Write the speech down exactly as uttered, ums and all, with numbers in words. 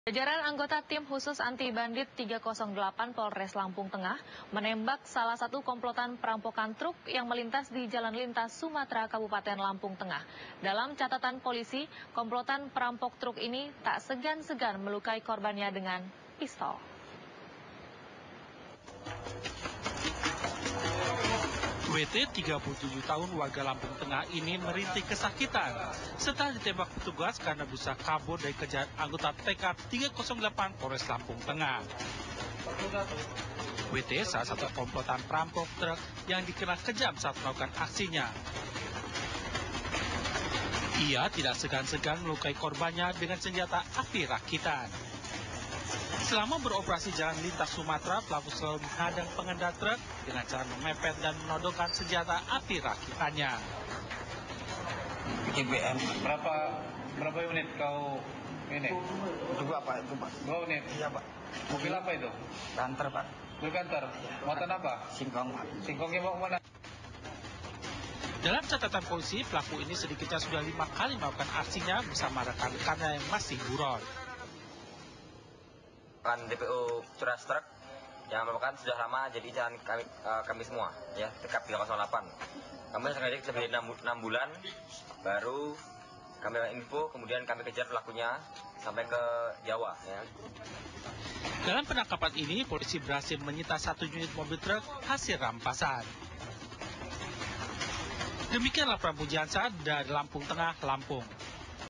Jajaran anggota tim khusus anti bandit tiga nol delapan Polres Lampung Tengah menembak salah satu komplotan perampokan truk yang melintas di Jalan Lintas Sumatera Kabupaten Lampung Tengah. Dalam catatan polisi, komplotan perampok truk ini tak segan-segan melukai korbannya dengan pistol. W T tiga puluh tujuh tahun warga Lampung Tengah ini merintih kesakitan setelah ditembak petugas karena berusaha kabur dari kejaran anggota T K tiga nol delapan Polres Lampung Tengah. W T salah satu komplotan perampok truk yang dikenal kejam saat melakukan aksinya. Ia tidak segan-segan melukai korbannya dengan senjata api rakitan. Selama beroperasi jalan lintas Sumatera, pelaku selalu menghadang pengendara truk dengan cara memepet dan menodongkan senjata api rakitannya. B M. Berapa berapa unit kau ini? Dua Pak, itu Pak. Dua unit? Iya Pak. Mobil apa itu? Banter Pak. Mobil kantor? Muatan apa? Singkong Pak. Singkongnya mau kemana? Dalam catatan polisi, pelaku ini sedikitnya sudah lima kali melakukan aksinya bersama rekan-rekannya yang masih buron. Kan D P O Curas Truk yang merupakan sudah lama jadi jalan kami, uh, kami semua ya, T K tiga nol delapan. Kami sengaja lebih enam bulan baru kami info, kemudian kami kejar pelakunya sampai ke Jawa ya. Dalam penangkapan ini, polisi berhasil menyita satu unit mobil truk hasil rampasan. Demikian laporan Pujiansa dari Lampung Tengah, Lampung.